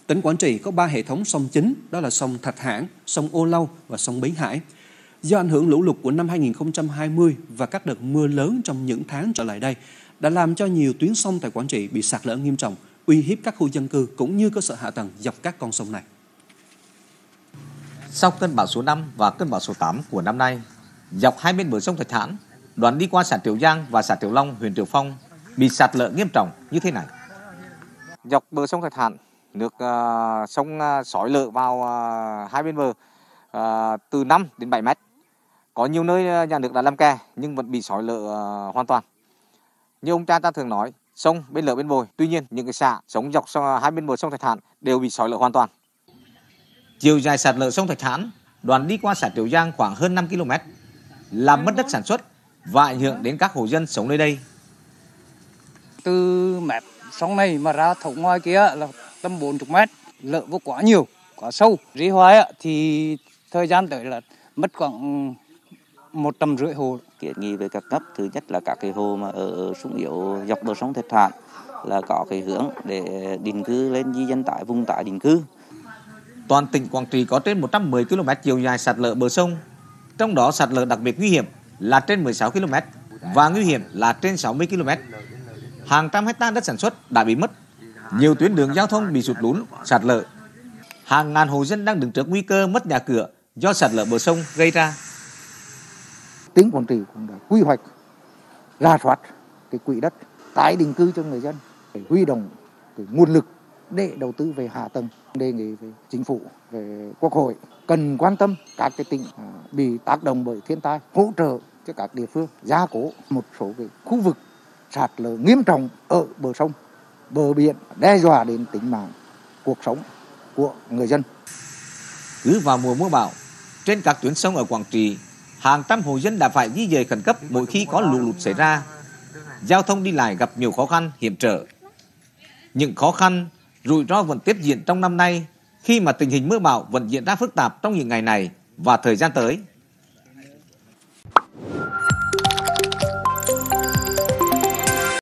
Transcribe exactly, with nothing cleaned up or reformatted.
Tỉnh Quảng Trị có ba hệ thống sông chính, đó là sông Thạch Hãn, sông Âu Lâu và sông Bí Hải. Do ảnh hưởng lũ lụt của năm hai nghìn không trăm hai mươi và các đợt mưa lớn trong những tháng trở lại đây, đã làm cho nhiều tuyến sông tại Quảng Trị bị sạt lở nghiêm trọng, uy hiếp các khu dân cư cũng như cơ sở hạ tầng dọc các con sông này. Sau cơn bão số năm và cơn bão số tám của năm nay, dọc hai bên bờ sông Thạch Hãn, đoạn đi qua xã Triệu Giang và xã Triệu Long, huyện Triệu Phong bị sạt lở nghiêm trọng như thế này. Dọc bờ sông Thạch Hãn, nước uh, sông uh, xói lở vào uh, hai bên bờ uh, từ năm đến bảy mét. Có nhiều nơi uh, nhà nước đã làm kè nhưng vẫn bị xói lở uh, hoàn toàn. Như ông cha ta thường nói, sông bên lở bên bồi. Tuy nhiên, những cái xã sống dọc sông, hai bên bờ sông Thạch Hãn đều bị xói lở hoàn toàn. Chiều dài sạt lở sông Thạch Hãn, đoạn đi qua xã Triệu Giang khoảng hơn năm ki lô mét, làm mất đất sản xuất và ảnh hưởng đến các hộ dân sống nơi đây. Từ mép sông này mà ra thấu ngoài kia là tầm bốn mươi mét, lở vô quá nhiều, quá sâu. Rí hoài thì thời gian tới là mất khoảng một trăm rưỡi hồ. Kiến nghị với các cấp, thứ nhất là các cái hồ mà ở sung yếu dọc bờ sông Thạch Hãn là có cái hướng để định cư lên, di dân tại vùng tái định cư. Toàn tỉnh Quảng Trị có trên một trăm mười ki lô mét chiều dài sạt lở bờ sông, trong đó sạt lở đặc biệt nguy hiểm là trên mười sáu ki lô mét và nguy hiểm là trên sáu mươi ki lô mét. Hàng trăm hectare đất sản xuất đã bị mất, nhiều tuyến đường giao thông bị sụt lún, sạt lở. Hàng ngàn hộ dân đang đứng trước nguy cơ mất nhà cửa do sạt lở bờ sông gây ra. Tỉnh Quảng Trị cũng đã quy hoạch, rà soát cái quỹ đất tái định cư cho người dân, để huy động cái nguồn lực để đầu tư về hạ tầng. Đề nghị về chính phủ, về quốc hội cần quan tâm các cái tỉnh bị tác động bởi thiên tai, hỗ trợ cho các địa phương gia cố một số cái khu vực sạt lở nghiêm trọng ở bờ sông, bờ biển, đe dọa đến tính mạng, cuộc sống của người dân. Cứ vào mùa mưa bão, trên các tuyến sông ở Quảng Trị, hàng trăm hộ dân đã phải di dời khẩn cấp mỗi khi có lũ lụt xảy ra. Giao thông đi lại gặp nhiều khó khăn, hiểm trở. Những khó khăn, rủi ro vẫn tiếp diễn trong năm nay khi mà tình hình mưa bão vẫn diễn ra phức tạp trong những ngày này và thời gian tới.